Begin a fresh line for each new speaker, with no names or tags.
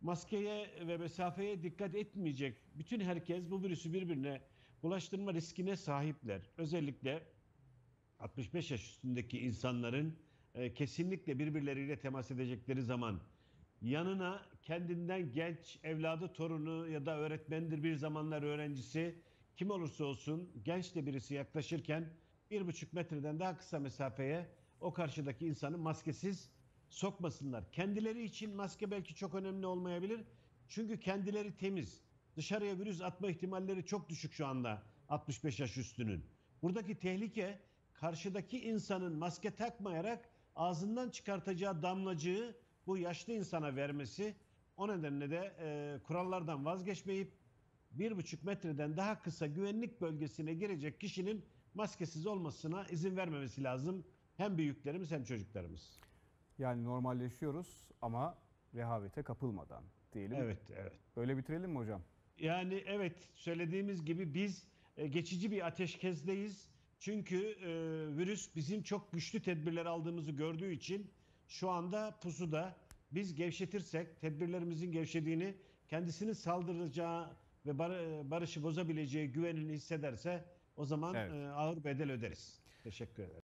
maskeye ve mesafeye dikkat etmeyecek bütün herkes bu virüsü birbirine bulaştırma riskine sahipler. Özellikle 65 yaş üstündeki insanların kesinlikle birbirleriyle temas edecekleri zaman yanına kendinden genç evladı, torunu ya da öğretmendir, bir zamanlar öğrencisi, kim olursa olsun genç de birisi yaklaşırken 1,5 metreden daha kısa mesafeye o karşıdaki insanı maskesiz sokmasınlar. Kendileri için maske belki çok önemli olmayabilir. Çünkü kendileri temiz. Dışarıya virüs atma ihtimalleri çok düşük şu anda 65 yaş üstünün. Buradaki tehlike karşıdaki insanın maske takmayarak ağzından çıkartacağı damlacığı bu yaşlı insana vermesi. O nedenle de kurallardan vazgeçmeyip 1,5 metreden daha kısa güvenlik bölgesine girecek kişinin maskesiz olmasına izin vermemesi lazım. Hem büyüklerimiz hem çocuklarımız.
Yani normalleşiyoruz ama rehavete kapılmadan diyelim.
Evet, evet.
Böyle bitirelim mi hocam?
Yani evet, söylediğimiz gibi biz geçici bir ateşkezdeyiz. Çünkü virüs bizim çok güçlü tedbirler aldığımızı gördüğü için şu anda pusuda. Biz gevşetirsek, tedbirlerimizin gevşediğini, kendisini saldıracağı ve barışı bozabileceği güvenini hissederse o zaman
Evet.
ağır bedel öderiz. Teşekkür ederim.